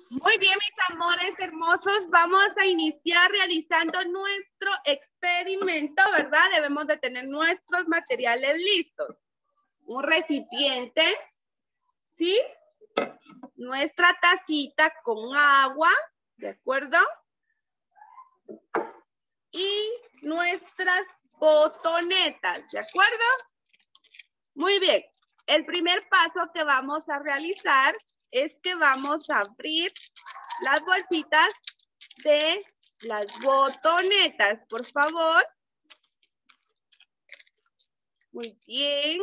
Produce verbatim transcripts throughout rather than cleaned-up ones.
Muy bien, mis amores hermosos, vamos a iniciar realizando nuestro experimento, ¿verdad? Debemos de tener nuestros materiales listos. Un recipiente, ¿sí? Nuestra tacita con agua, ¿de acuerdo? Y nuestras botonetas, ¿de acuerdo? Muy bien. El primer paso que vamos a realizar es que vamos a abrir las bolsitas de las botonetas, por favor. Muy bien.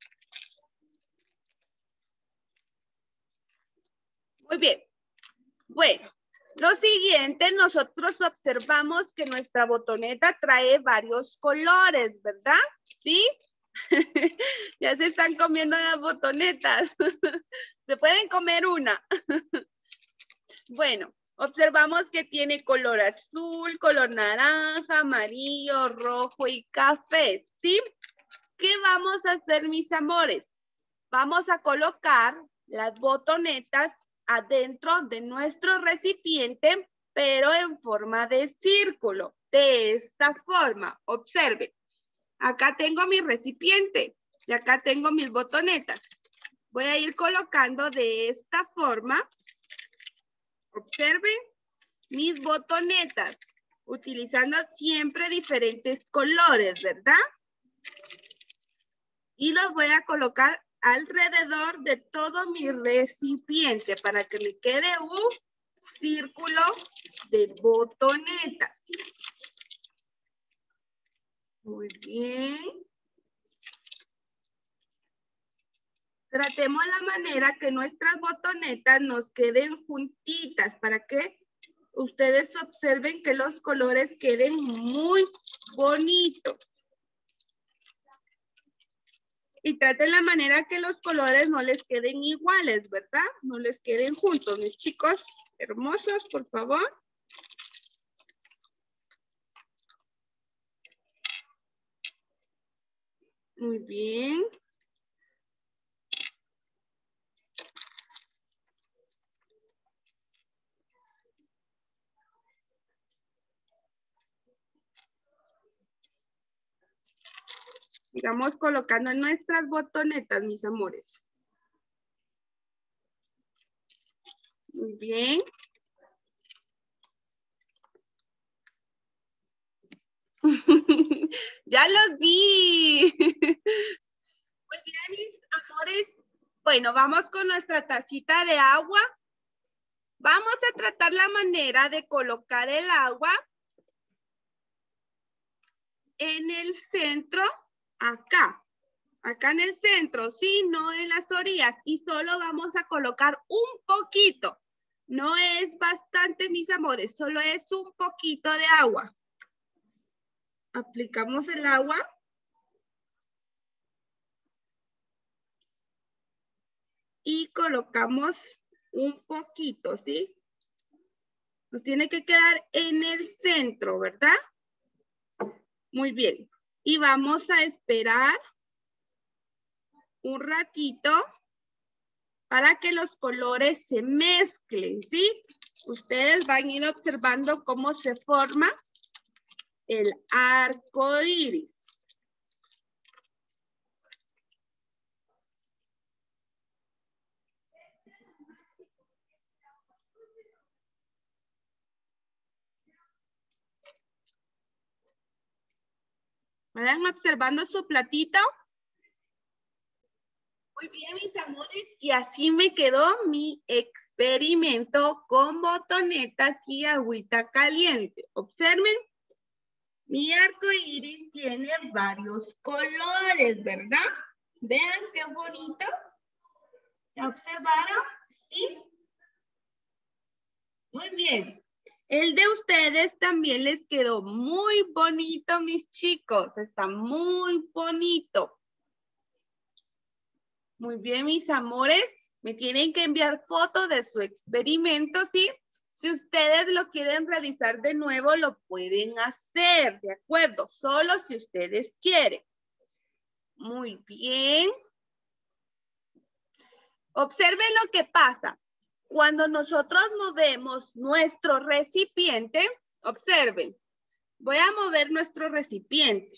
Muy bien. Bueno, lo siguiente, nosotros observamos que nuestra botoneta trae varios colores, ¿verdad? ¿Sí? Ya se están comiendo las botonetas. Se pueden comer una. Bueno, observamos que tiene color azul, color naranja, amarillo, rojo y café, ¿sí? ¿Qué vamos a hacer, mis amores? Vamos a colocar las botonetas adentro de nuestro recipiente, pero en forma de círculo. De esta forma, observen. Acá tengo mi recipiente y acá tengo mis botonetas. Voy a ir colocando de esta forma. Observen mis botonetas, utilizando siempre diferentes colores, ¿verdad? Y los voy a colocar alrededor de todo mi recipiente para que me quede un círculo de botonetas. Muy bien. Tratemos la manera que nuestras botonetas nos queden juntitas para que ustedes observen que los colores queden muy bonitos. Y traten la manera que los colores no les queden iguales, ¿verdad? No les queden juntos, mis chicos hermosos, por favor. Muy bien. Sigamos colocando nuestras botonetas, mis amores. Muy bien. Ya los vi. Muy bien, mis amores. Bueno, vamos con nuestra tacita de agua. Vamos a tratar la manera de colocar el agua en el centro, acá. Acá en el centro, sí, no en las orillas. Y solo vamos a colocar un poquito. No es bastante, mis amores, solo es un poquito de agua. Aplicamos el agua. Y colocamos un poquito, ¿sí? Nos tiene que quedar en el centro, ¿verdad? Muy bien. Y vamos a esperar un ratito para que los colores se mezclen, ¿sí? Ustedes van a ir observando cómo se forma el arco iris. ¿Van observando su platito? Muy bien, mis amores, y así me quedó mi experimento con botonetas y agüita caliente. Observen, mi arco iris tiene varios colores, ¿verdad? Vean qué bonito. ¿Ya observaron? Sí. Muy bien. El de ustedes también les quedó muy bonito, mis chicos. Está muy bonito. Muy bien, mis amores. Me tienen que enviar fotos de su experimento, ¿sí? Si ustedes lo quieren realizar de nuevo, lo pueden hacer, ¿de acuerdo? Solo si ustedes quieren. Muy bien. Observen lo que pasa. Cuando nosotros movemos nuestro recipiente, observen, voy a mover nuestro recipiente.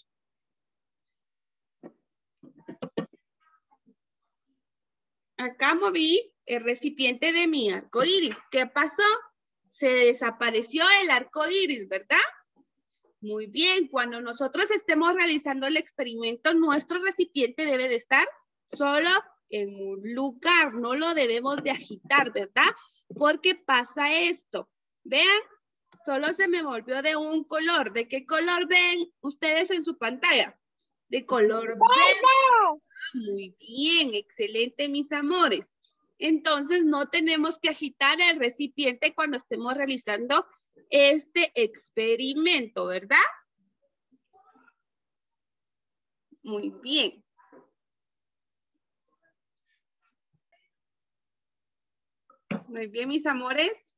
Acá moví el recipiente de mi arco iris. ¿Qué pasó? Se desapareció el arco iris, ¿verdad? Muy bien, cuando nosotros estemos realizando el experimento, nuestro recipiente debe de estar solo en un lugar, no lo debemos de agitar, ¿verdad? Porque pasa esto. Vean, solo se me volvió de un color. ¿De qué color ven ustedes en su pantalla? De color verde. Muy bien, excelente, mis amores. Entonces, no tenemos que agitar el recipiente cuando estemos realizando este experimento, ¿verdad? Muy bien. Muy bien, mis amores.